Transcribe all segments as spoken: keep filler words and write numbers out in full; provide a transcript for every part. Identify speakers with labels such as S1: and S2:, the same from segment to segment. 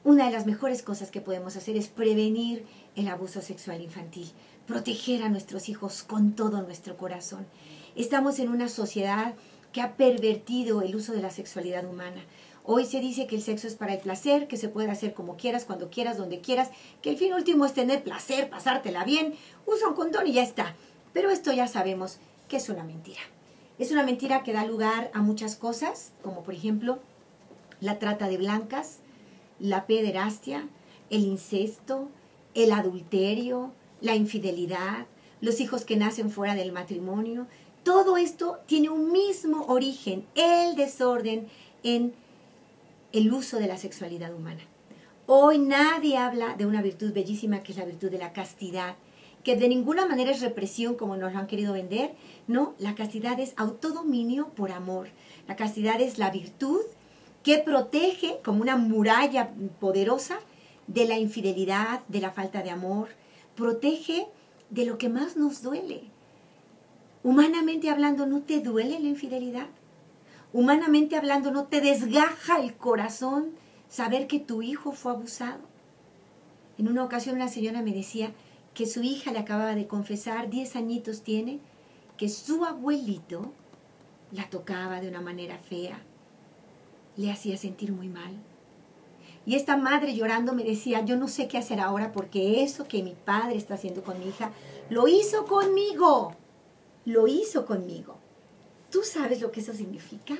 S1: una de las mejores cosas que podemos hacer es prevenir el abuso sexual infantil, proteger a nuestros hijos con todo nuestro corazón. Estamos en una sociedad que ha pervertido el uso de la sexualidad humana. Hoy se dice que el sexo es para el placer, que se puede hacer como quieras, cuando quieras, donde quieras, que el fin último es tener placer, pasártela bien, usa un condón y ya está. Pero esto ya sabemos que es una mentira. Es una mentira que da lugar a muchas cosas, como por ejemplo la trata de blancas, la pederastia, el incesto, el adulterio, la infidelidad, los hijos que nacen fuera del matrimonio. Todo esto tiene un mismo origen, el desorden en el uso de la sexualidad humana. Hoy nadie habla de una virtud bellísima que es la virtud de la castidad, que de ninguna manera es represión como nos lo han querido vender. No, la castidad es autodominio por amor. La castidad es la virtud que protege como una muralla poderosa de la infidelidad, de la falta de amor. Protege de lo que más nos duele. Humanamente hablando, ¿no te duele la infidelidad? Humanamente hablando, ¿no te desgaja el corazón saber que tu hijo fue abusado? En una ocasión una señora me decía que su hija le acababa de confesar, diez añitos tiene, que su abuelito la tocaba de una manera fea, le hacía sentir muy mal. Y esta madre llorando me decía, yo no sé qué hacer ahora porque eso que mi padre está haciendo con mi hija, lo hizo conmigo, lo hizo conmigo. ¿Tú sabes lo que eso significa?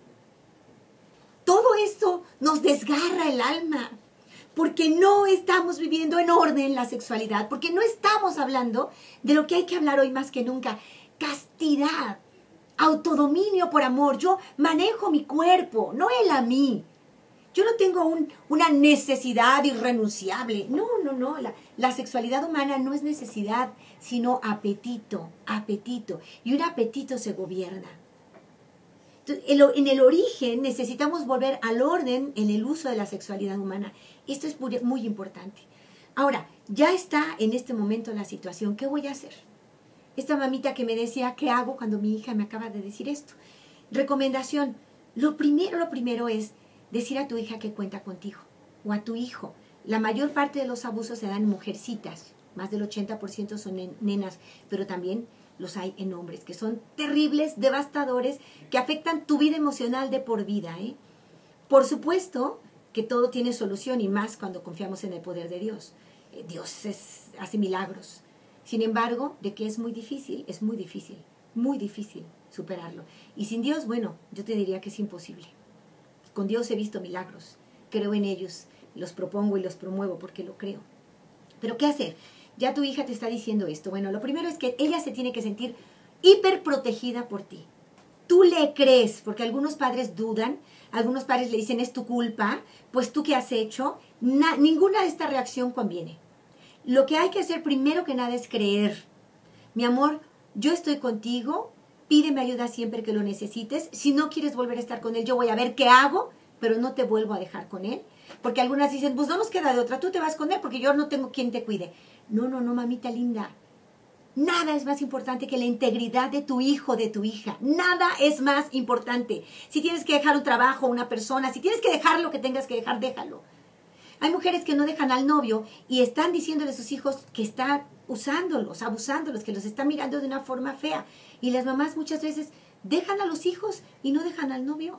S1: Todo esto nos desgarra el alma, porque no estamos viviendo en orden la sexualidad, porque no estamos hablando de lo que hay que hablar hoy más que nunca, castidad, autodominio por amor. Yo manejo mi cuerpo, no él a mí. Yo no tengo un, una necesidad irrenunciable. No, no, no. La, la sexualidad humana no es necesidad, sino apetito, apetito. Y un apetito se gobierna. Entonces, en, lo, en el origen necesitamos volver al orden en el uso de la sexualidad humana. Esto es muy, muy importante. Ahora, ya está en este momento la situación. ¿Qué voy a hacer? Esta mamita que me decía, ¿qué hago cuando mi hija me acaba de decir esto? Recomendación. Lo primero, lo primero es decir a tu hija que cuenta contigo, o a tu hijo. La mayor parte de los abusos se dan en mujercitas, más del ochenta por ciento son en nenas, pero también los hay en hombres, que son terribles, devastadores, que afectan tu vida emocional de por vida, ¿eh? Por supuesto que todo tiene solución, y más cuando confiamos en el poder de Dios. Eh, Dios es, hace milagros. Sin embargo, de que es muy difícil, es muy difícil, muy difícil superarlo. Y sin Dios, bueno, yo te diría que es imposible. Con Dios he visto milagros, creo en ellos, los propongo y los promuevo porque lo creo. Pero ¿qué hacer? Ya tu hija te está diciendo esto. Bueno, lo primero es que ella se tiene que sentir hiperprotegida por ti. Tú le crees, porque algunos padres dudan, algunos padres le dicen es tu culpa, pues tú qué has hecho. Na, ninguna de esta reacción conviene. Lo que hay que hacer primero que nada es creer. Mi amor, yo estoy contigo. Pídeme ayuda siempre que lo necesites. Si no quieres volver a estar con él, yo voy a ver qué hago, pero no te vuelvo a dejar con él. Porque algunas dicen, pues no nos queda de otra, tú te vas con él porque yo no tengo quien te cuide. No, no, no, mamita linda. Nada es más importante que la integridad de tu hijo, de tu hija. Nada es más importante. Si tienes que dejar un trabajo, una persona, si tienes que dejar lo que tengas que dejar, déjalo. Hay mujeres que no dejan al novio y están diciéndole a sus hijos que están usándolos, abusándolos, que los están mirando de una forma fea. Y las mamás muchas veces dejan a los hijos y no dejan al novio.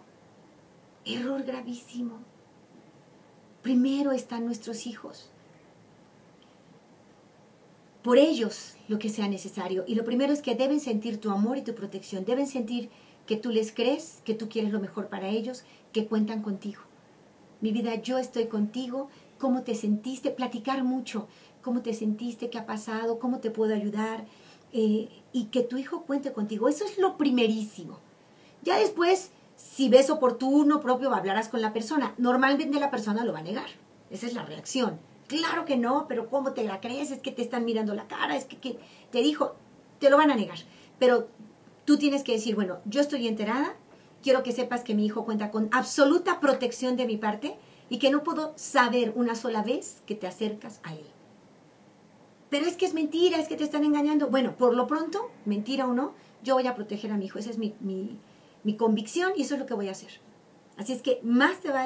S1: Error gravísimo. Primero están nuestros hijos. Por ellos lo que sea necesario. Y lo primero es que deben sentir tu amor y tu protección. Deben sentir que tú les crees, que tú quieres lo mejor para ellos, que cuentan contigo. Mi vida, yo estoy contigo. ¿Cómo te sentiste? Platicar mucho. ¿Cómo te sentiste? ¿Qué ha pasado? ¿Cómo te puedo ayudar? Eh, y que tu hijo cuente contigo. Eso es lo primerísimo. Ya después, si ves oportuno propio, hablarás con la persona. Normalmente la persona lo va a negar. Esa es la reacción. Claro que no, pero ¿cómo te la crees? Es que te están mirando la cara, es que, que te dijo, te lo van a negar. Pero tú tienes que decir, bueno, yo estoy enterada, quiero que sepas que mi hijo cuenta con absoluta protección de mi parte y que no puedo saber una sola vez que te acercas a él. Pero es que es mentira, es que te están engañando. Bueno, por lo pronto, mentira o no, yo voy a proteger a mi hijo. Esa es mi, mi, mi convicción y eso es lo que voy a hacer. Así es que más te vale que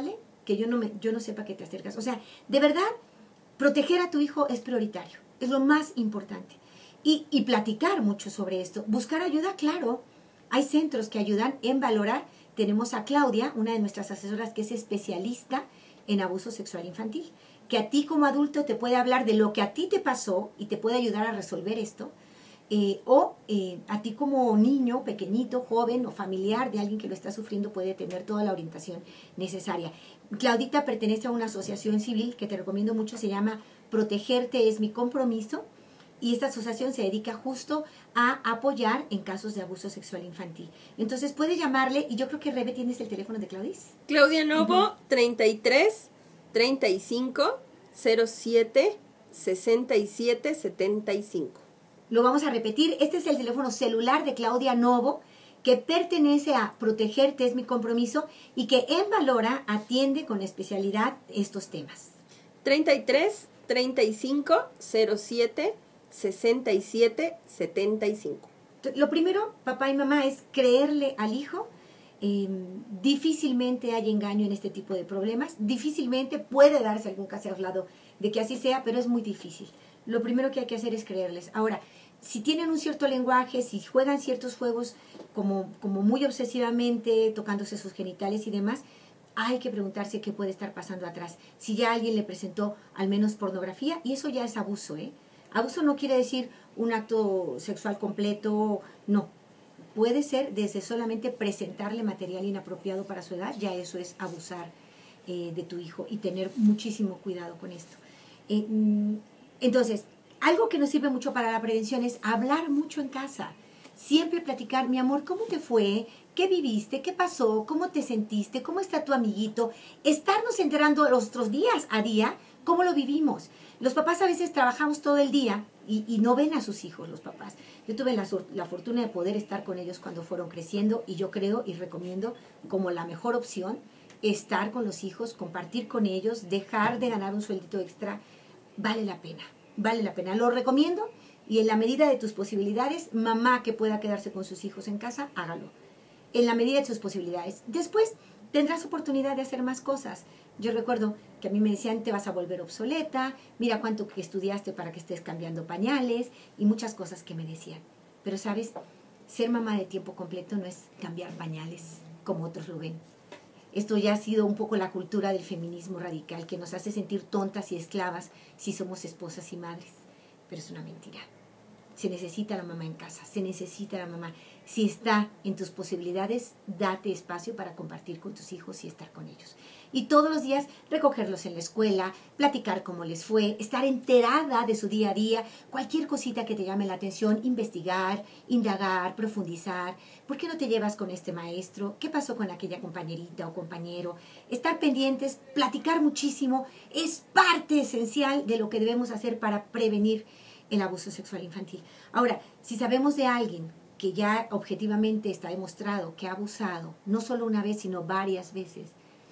S1: que yo no, me, yo no sepa que te acercas. O sea, de verdad, proteger a tu hijo es prioritario, es lo más importante. Y, y platicar mucho sobre esto. Buscar ayuda, claro. Hay centros que ayudan en valorar. Tenemos a Claudia, una de nuestras asesoras que es especialista en abuso sexual infantil, que a ti como adulto te puede hablar de lo que a ti te pasó y te puede ayudar a resolver esto. Eh, o eh, a ti como niño, pequeñito, joven o familiar de alguien que lo está sufriendo puede tener toda la orientación necesaria. Claudita pertenece a una asociación civil que te recomiendo mucho, se llama Protegerte es mi compromiso, y esta asociación se dedica justo a apoyar en casos de abuso sexual infantil. Entonces puedes llamarle, y yo creo que Rebe, ¿tienes el teléfono de Claudis?
S2: Claudia Novo, uh-huh. treinta y tres, treinta y cinco, cero siete, sesenta y siete, setenta y cinco.
S1: Lo vamos a repetir. Este es el teléfono celular de Claudia Novo, que pertenece a Protegerte es mi compromiso y que en Valora atiende con especialidad estos temas.
S2: treinta y tres, treinta y cinco, cero siete, sesenta y siete, setenta y cinco.
S1: Lo primero, papá y mamá, es creerle al hijo. Eh, difícilmente hay engaño en este tipo de problemas. Difícilmente puede darse algún caso aislado de que así sea, pero es muy difícil. Lo primero que hay que hacer es creerles. Ahora, si tienen un cierto lenguaje, si juegan ciertos juegos como, como muy obsesivamente, tocándose sus genitales y demás, hay que preguntarse qué puede estar pasando atrás. Si ya alguien le presentó al menos pornografía, y eso ya es abuso, ¿eh? Abuso no quiere decir un acto sexual completo, no. Puede ser desde solamente presentarle material inapropiado para su edad, ya eso es abusar eh, de tu hijo y tener muchísimo cuidado con esto. Eh, entonces, algo que nos sirve mucho para la prevención es hablar mucho en casa. Siempre platicar, mi amor, ¿cómo te fue? ¿Qué viviste? ¿Qué pasó? ¿Cómo te sentiste? ¿Cómo está tu amiguito? Estarnos enterando los otros días a día, ¿cómo lo vivimos? Los papás a veces trabajamos todo el día y, y no ven a sus hijos, los papás. Yo tuve la, la fortuna de poder estar con ellos cuando fueron creciendo y yo creo y recomiendo como la mejor opción estar con los hijos, compartir con ellos, dejar de ganar un sueldito extra. Vale la pena, vale la pena. Lo recomiendo y en la medida de tus posibilidades, mamá que pueda quedarse con sus hijos en casa, hágalo. En la medida de sus posibilidades. Después tendrás oportunidad de hacer más cosas. Yo recuerdo que a mí me decían, te vas a volver obsoleta, mira cuánto que estudiaste para que estés cambiando pañales y muchas cosas que me decían. Pero, ¿sabes? Ser mamá de tiempo completo no es cambiar pañales, como otros lo ven. Esto ya ha sido un poco la cultura del feminismo radical, que nos hace sentir tontas y esclavas si somos esposas y madres. Pero es una mentira. Se necesita la mamá en casa, se necesita la mamá. Si está en tus posibilidades, date espacio para compartir con tus hijos y estar con ellos. Y todos los días recogerlos en la escuela, platicar cómo les fue, estar enterada de su día a día, cualquier cosita que te llame la atención, investigar, indagar, profundizar. ¿Por qué no te llevas con este maestro? ¿Qué pasó con aquella compañerita o compañero? Estar pendientes, platicar muchísimo, es parte esencial de lo que debemos hacer para prevenir el abuso sexual infantil. Ahora, si sabemos de alguien que ya objetivamente está demostrado que ha abusado, no solo una vez, sino varias veces,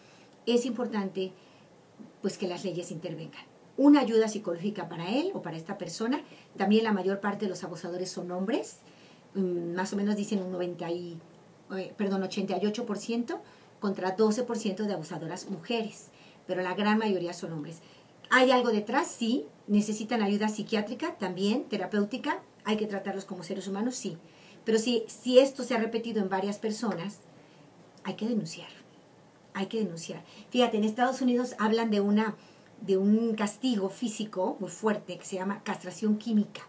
S1: es importante pues que las leyes intervengan. Una ayuda psicológica para él o para esta persona. También la mayor parte de los abusadores son hombres, más o menos dicen un noventa y, perdón, ochenta y ocho por ciento contra doce por ciento de abusadoras mujeres, pero la gran mayoría son hombres. ¿Hay algo detrás? Sí. ¿Necesitan ayuda psiquiátrica? También. ¿Terapéutica? ¿Hay que tratarlos como seres humanos? Sí. Pero si, si esto se ha repetido en varias personas, hay que denunciar. Hay que denunciar. Fíjate, en Estados Unidos hablan de, una, de un castigo físico muy fuerte que se llama castración química.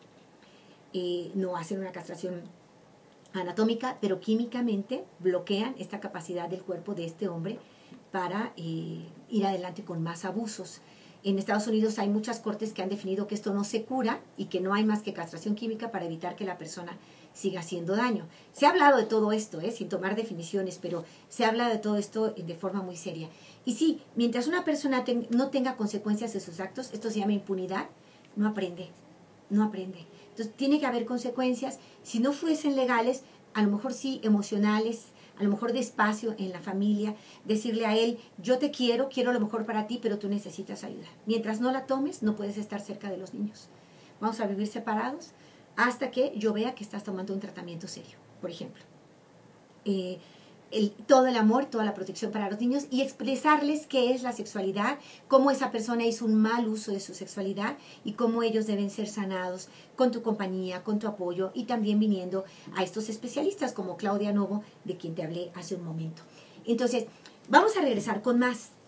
S1: Eh, no hacen una castración anatómica, pero químicamente bloquean esta capacidad del cuerpo de este hombre para eh, ir adelante con más abusos. En Estados Unidos hay muchas cortes que han definido que esto no se cura y que no hay más que castración química para evitar que la persona siga haciendo daño. Se ha hablado de todo esto, ¿eh? Sin tomar definiciones, pero se habla de todo esto de forma muy seria. Y sí, mientras una persona ten, no tenga consecuencias de sus actos, esto se llama impunidad, no aprende, no aprende. Entonces tiene que haber consecuencias. Si no fuesen legales, a lo mejor sí emocionales, a lo mejor de espacio en la familia, decirle a él, yo te quiero, quiero lo mejor para ti, pero tú necesitas ayuda. Mientras no la tomes, no puedes estar cerca de los niños. Vamos a vivir separados hasta que yo vea que estás tomando un tratamiento serio, por ejemplo. Eh, el, todo el amor, toda la protección para los niños y expresarles qué es la sexualidad, cómo esa persona hizo un mal uso de su sexualidad y cómo ellos deben ser sanados con tu compañía, con tu apoyo y también viniendo a estos especialistas como Claudia Novo, de quien te hablé hace un momento. Entonces, vamos a regresar con más